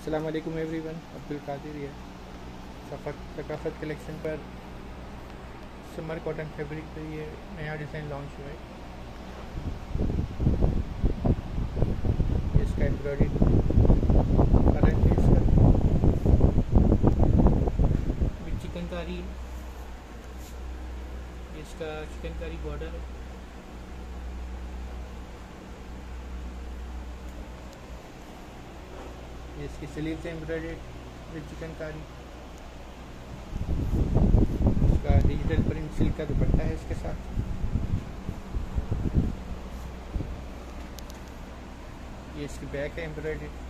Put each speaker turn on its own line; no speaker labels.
अस्सलाम वालेकुम एवरीवन, अब्दुल कादिर है। सकाफत कलेक्शन पर समर कॉटन फैब्रिक पे ये नया डिज़ाइन लॉन्च हुआ है। इसका एम्ब्रॉयडरी कलर है, इसका चिकनकारी है, इसका चिकनकारी बॉर्डर है। इसकी स्लीव्स एम्ब्रॉयडर्ड विद चिकनकारी। इसका डिजिटल प्रिंट सिल्क का दुपट्टा है इसके साथ। ये इसकी बैक है एम्ब्रॉयडर्ड।